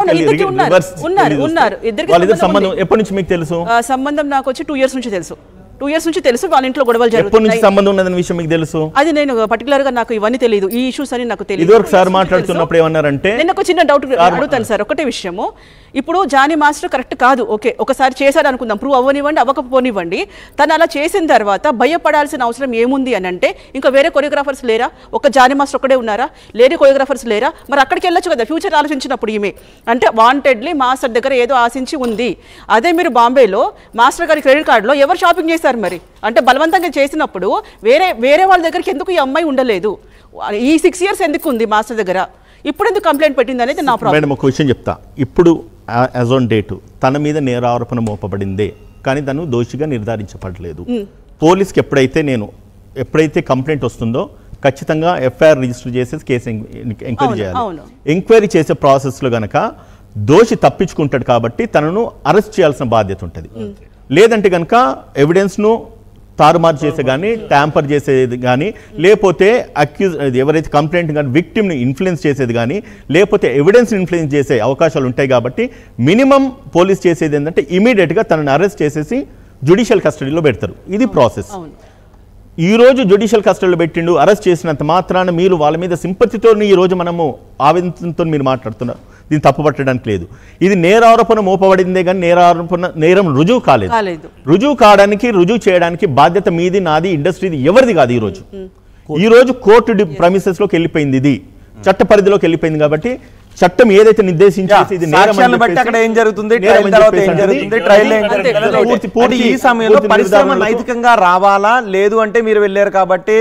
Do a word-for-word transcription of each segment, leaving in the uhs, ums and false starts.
ఎప్పటి నుంచి మీకు తెలుసు? సంబంధం నాకు వచ్చి టూ ఇయర్స్ నుంచి తెలుసు టూ ఇయర్స్ నుంచి తెలుసు. వాళ్ళ ఇంట్లో గొడవలు జరుగుతున్నాయి. సంబంధం ఉన్నదన్న విషయం మీకు తెలుసు? అది నేను పర్టికులర్ గా నాకు ఇవన్నీ తెలియదు, ఈ ఇష్యూస్ అని నాకు తెలియదు. ఇదివరకు సార్ మాట్లాడుతున్నప్పుడు ఏమన్నారంటే, నేను ఒక చిన్న డౌట్ అడుగుతాను సార్. ఒకటే విషయము, ఇప్పుడు జానీ మాస్టర్ కరెక్ట్ కాదు, ఓకే ఒకసారి చేశాడు అనుకుందాం, ప్రూవ్ అవ్వనివ్వండి అవ్వకపోనివ్వండి, తను అలా చేసిన తర్వాత భయపడాల్సిన అవసరం ఏముంది అని అంటే, ఇంకా వేరే కొరియోగ్రాఫర్స్ లేరా? ఒక జానీ మాస్టర్ ఒక్కడే ఉన్నారా? లేని కొరియోగ్రాఫర్స్ లేరా? మరి అక్కడికి వెళ్ళొచ్చు కదా ఫ్యూచర్ ఆలోచించినప్పుడు. ఈమె అంటే వాంటెడ్లీ మాస్టర్ దగ్గర ఏదో ఆశించి ఉంది. అదే మీరు బాంబేలో మాస్టర్ గారి క్రెడిట్ కార్డులో ఎవరు షాపింగ్ చేశారు మరి? అంటే బలవంతంగా చేసినప్పుడు వేరే వేరే వాళ్ళ దగ్గరికి ఎందుకు ఈ అమ్మాయి ఉండలేదు? ఈ సిక్స్ ఇయర్స్ ఎందుకు ఉంది మాస్టర్ దగ్గర? ఇప్పుడు ఎందుకు కంప్లైంట్ పెట్టింది అనేది నా ప్రాబ్లం. మేడం ఒక విషయం చెప్తా. ఇప్పుడు యాజ్ ఆన్ డేటు తన మీద నేరారోపణ మోపబడిందే, కానీ తను దోషిగా నిర్ధారించబడలేదు. పోలీస్కి ఎప్పుడైతే నేను ఎప్పుడైతే కంప్లైంట్ వస్తుందో ఖచ్చితంగా ఎఫ్ఐఆర్ రిజిస్టర్ చేసేసి కేసు ఎంక్వైరీ చేయాలి. ఎంక్వైరీ చేసే ప్రాసెస్లో గనక దోషి తప్పించుకుంటాడు కాబట్టి తనను అరెస్ట్ చేయాల్సిన బాధ్యత ఉంటుంది. లేదంటే కనుక ఎవిడెన్స్ను తారుమారు చేసే కానీ ట్యాంపర్ చేసేది కానీ, లేకపోతే అక్యూజ్ ఎవరైతే కంప్లైంట్ కానీ విక్టిమ్ని ఇన్ఫ్లుయెన్స్ చేసేది కానీ, లేకపోతే ఎవిడెన్స్ని ఇన్ఫ్లుయెన్స్ చేసే అవకాశాలు ఉంటాయి. కాబట్టి మినిమం పోలీస్ చేసేది ఏంటంటే ఇమీడియట్గా తనని అరెస్ట్ చేసేసి జ్యుడిషియల్ కస్టడీలో పెడతారు. ఇది ప్రాసెస్. ఈరోజు జ్యుడిషియల్ కస్టడీలో పెట్టిండు, అరెస్ట్ చేసినంత మాత్రాన మీరు వాళ్ళ మీద సింపతితో ఈరోజు మనము ఆవేదనతో మీరు మాట్లాడుతున్నారు. దీన్ని తప్పుపట్టడానికి లేదు. ఇది నేరారోపణ మోపబడిందే కానీ నేరారోపణ నేరం రుజువు కాలేదు. రుజువు కావడానికి రుజువు చేయడానికి బాధ్యత మీది, నాది, ఇండస్ట్రీది, ఎవరిది కాదు. ఈరోజు ఈరోజు కోర్టు ప్రమిసెస్లోకి వెళ్ళిపోయింది, ఇది చట్ట పరిధిలోకి వెళ్ళిపోయింది. కాబట్టి చట్టం ఏదైతే నిర్దేశించేసి ఇది సాక్ష్యాలను బట్టి అక్కడ ఏం జరుగుతుంది, ట్రయల్ తర్వాత ఏం జరుగుతుంది, ట్రయల్ ఏం జరుగుతుంది. ఈ సమయంలో పరిశ్రమ నైతికంగా రావాలా లేదు అంటే మీరు వెళ్ళారు కాబట్టి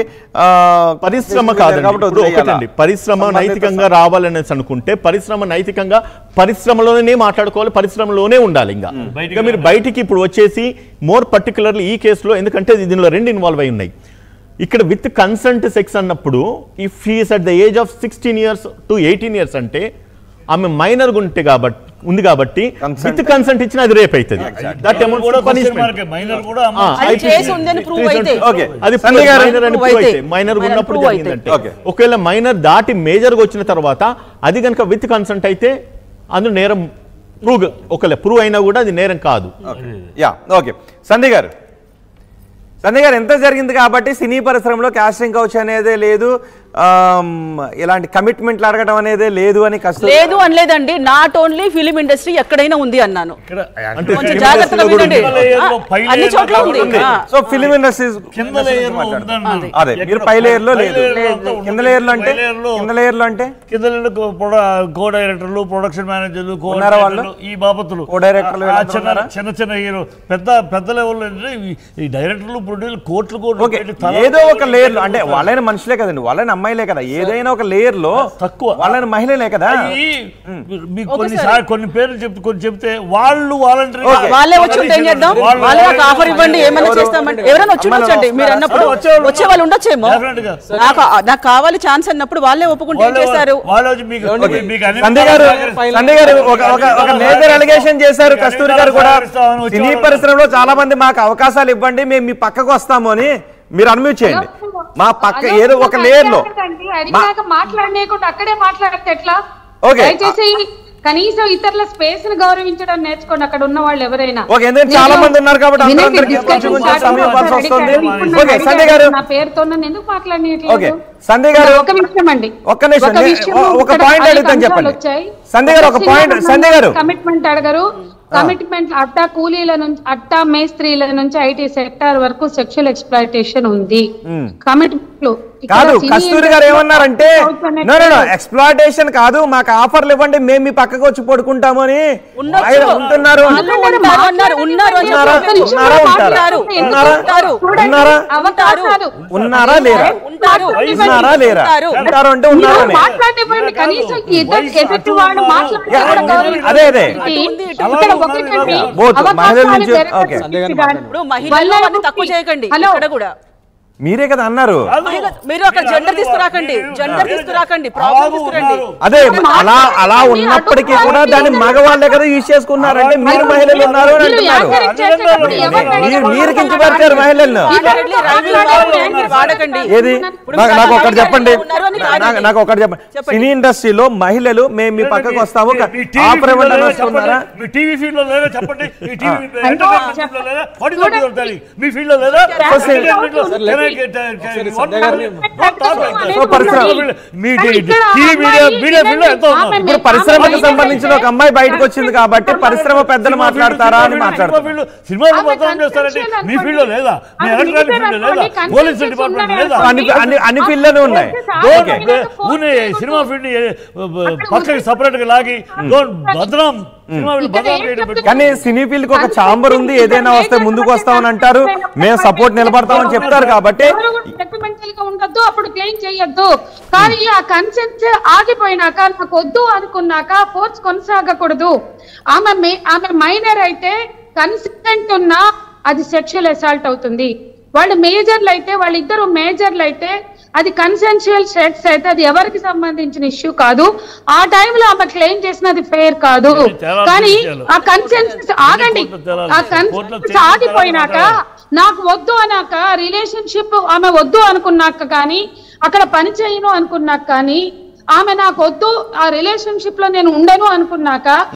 పరిశ్రమ కాదండి. పరిశ్రమ నైతికంగా రావాలనేసి అనుకుంటే పరిశ్రమ నైతికంగా పరిశ్రమలోనే మాట్లాడుకోవాలి, పరిశ్రమలోనే ఉండాలి. ఇంకా ఇంకా మీరు బయటికి ఇప్పుడు వచ్చేసి మోర్ పర్టికులర్లీ ఈ కేసులో, ఎందుకంటే దీనిలో రెండు ఇన్వాల్వ్ అయి ఉన్నాయి. ఇక్కడ విత్ కన్సెంట్ సెక్స్ అన్నప్పుడు if he's at the age of sixteen years to eighteen years అంటే ఆమె మైనర్ ఉంటే కాబట్టి ఉంది కాబట్టి విత్ కన్సెంట్ ఇచ్చిన అది రేప్ అవుతుంది. మైనర్ ఉన్నప్పుడు జరిగిందంటే, ఒకవేళ మైనర్ దాటి మేజర్ గా వచ్చిన తర్వాత అది కనుక విత్ కన్సెంట్ అయితే అందులో నేరం ప్రూవ్, ఒకవేళ ప్రూవ్ అయినా కూడా అది నేరం కాదు. Yeah okay. సంధ్య గారు సంధ్య గారు ఎంత జరిగింది కాబట్టి సినీ పరిశ్రమలో కాస్టింగ్ కౌచ్ అనేదే లేదు, ఇలాంటి కమిట్మెంట్లు అడగడం అనేదే లేదు అని కష్టం లేదు అనలేదండి. నాట్ ఓన్లీ ఫిలిం ఇండస్ట్రీ ఎక్కడైనా ఉంది అన్నాను. కొంచెం జాగ్రత్తగా వినండి, అన్ని చోట్ల ఉంది. సో ఫిలిం ఇండస్ట్రీ అదే మీరు పై లేయర్ లో లేదు, కింద లేయర్ లో అంటే కింద లేయర్ లో అంటే కింద కో డైరెక్టర్లు, ప్రొడక్షన్ మేనేజర్లు, ఈ బాపతులు, కో డైరెక్టర్లు, చిన్న చిన్న హీరో, పెద్ద పెద్ద లెవెల్లో ఈ డైరెక్టర్లు ప్రొడ్యూసర్లు కోట్లు కోట్లు ఏదో ఒక లేయర్ లో, అంటే వాళ్ళైన మనుషులే కదండి, వాళ్ళైన అమ్మాయిలే కదా, ఏదైనా ఒక లేయర్ లో తక్కువ వాళ్ళని మహిళలే కదా. కొన్ని కొన్ని పేర్లు చెప్తే కొన్ని చెప్తే వాళ్ళు వాలంటరీ వాళ్ళే వచ్చి ఏం చేద్దాం, వాళ్ళే నాకు ఆఫర్ ఇవ్వండి ఏమైనా చేస్తామంటే ఎవరైనా వచ్చి ఉండొచ్చండి. మీరు అన్నప్పుడు వచ్చే వాళ్ళు ఉండొచ్చేమో, నాకు నాకు కావాలి ఛాన్స్ అన్నప్పుడు వాళ్ళే ఒప్పుకుంటే ఏం చేస్తారు. సంధ్య గారు సంధ్య గారు ఒక మేజర్ అలిగేషన్ చేశారు కస్తూరి గారు కూడా, సినీ పరిశ్రమలో చాలా మంది మాకు అవకాశాలు ఇవ్వండి మేము మీ పక్కకు వస్తాము అని. మీరు అన్మ్యూట్ చేయండి. మా పక్క ఏదో ఒక లేయర్ లో మాట్లాడలేకుండా అక్కడే మాట్లాడితే ఎట్లా? దయచేసి కనీసం ఇతరుల స్పేస్ ని గౌరవించడం నేర్చుకోండి అక్కడ ఉన్న వాళ్ళు ఎవరైనా. చాలా మంది ఉన్నారు కాబట్టి నా పేరుతో ఎందుకు మాట్లాడలేదు? సంధ్య గారు ఒక నిమిషం అండి, ఒక్క నిమిషం ఒక పాయింట్ అడుగుతాను చెప్పండి. సంధ్య గారు ఒక పాయింట్, సంధ్య గారు కమిట్మెంట్ అడగరు. కమిట్మెంట్ అట్టా కూలీల నుంచి అట్టా మేస్త్రీల నుంచి ఐటీ సెక్టార్ వరకు సెక్షువల్ ఎక్స్‌ప్లాయిటేషన్ ఉంది. కమిట్మెంట్ కాదు. కస్తూరి గారు ఏమన్నారంటే ఎక్స్‌ప్లాయిటేషన్ కాదు, మాకు ఆఫర్లు ఇవ్వండి మేము మీ పక్కకు వచ్చి పడుకుంటాము అని ఉంటున్నారు. ఉన్నారా లేరా? ఉన్నారా లేరా? ఉంటారు అంటే ఉన్నారని. అదే అదే తక్కువ చేయకండి. కూడా మీరే కదా అన్నారు. మీరు అక్కడ జెండర్ తీసుకురాకండి, జెండర్ తీసుకురాకండి, ప్రాబ్లం తీసుకురండి. అదే అలా అలా ఉన్నప్పటికీ కూడా దాన్ని మగవాళ్ళే కదా యూజ్ చేసుకున్నారంటే మీరు మహిళలు ఉన్నారు అని అంటున్నారు. మీరు మీరు కించపరిచారు మహిళలను. ఏది నాకు ఒకటి చెప్పండి, నాకు ఒకటి చెప్పండి. సినీ ఇండస్ట్రీలో మహిళలు మేము మీ పక్కకు వస్తాము ఆపరేమని వస్తున్నారా? టీవీ ఫీల్డ్ లో లేదా చెప్పండి, మీ ఫీల్డ్ లో లేదా? ఇప్పుడు పరిశ్రమకు సంబంధించిన ఒక అమ్మాయి బయటకు వచ్చింది కాబట్టి పరిశ్రమ పెద్దలు మాట్లాడతారా అని మాట్లాడతారు. సినిమా చేస్తారంటే మీ ఫీల్డ్ లో లేదా? మీ ఎలక్ట్రానిక్ ఫీల్డ్ లేదా? పోలీస్ డిపార్ట్మెంట్ లేదా? అన్ని ఫీల్డ్లోనే ఉన్నాయి. సినిమా ఫీల్డ్ పక్కకి సపరేట్ గా లాగి భద్రం. కానీ సినీ ఫీల్డ్ కి ఒక ఛాంబర్ ఉంది, ఏదైనా వస్తే ముందుకు వస్తామని అంటారు, మేము సపోర్ట్ నిలబడతామని చెప్తారు. కాబట్టి ఉండద్దు, అప్పుడు క్లెయిమ్ చేయొద్దు. కానీ ఆ కన్సెంట్ ఆగిపోయినాక నాకు వద్దు అనుకున్నాక ఫోర్స్ కొనసాగకూడదు. ఆమె ఆమె మైనర్ అయితే కన్సెంట్ ఉన్నా అది సెక్షువల్ అసాల్ట్ అవుతుంది. వాళ్ళు మేజర్లు అయితే వాళ్ళిద్దరు మేజర్లు అయితే అది కన్సెన్షువల్ సెక్స్ అయితే అది ఎవరికి సంబంధించిన ఇష్యూ కాదు. ఆ టైంలో ఆమె క్లెయిమ్ చేసినది ఫెయిర్ కాదు. కానీ ఆ కన్సెన్సెస్ ఆగండి, ఆ కన్సెన్సెస్ ఆగిపోయినాక నాకు వద్దు అన్నాక రిలేషన్షిప్ ఆమె వద్దు అనుకున్నాక కానీ అక్కడ పని చేయను అనుకున్నాక కానీ ఆమె నాకు వద్దు ఆ రిలేషన్షిప్ లో నేను ఉండను అనుకున్నాక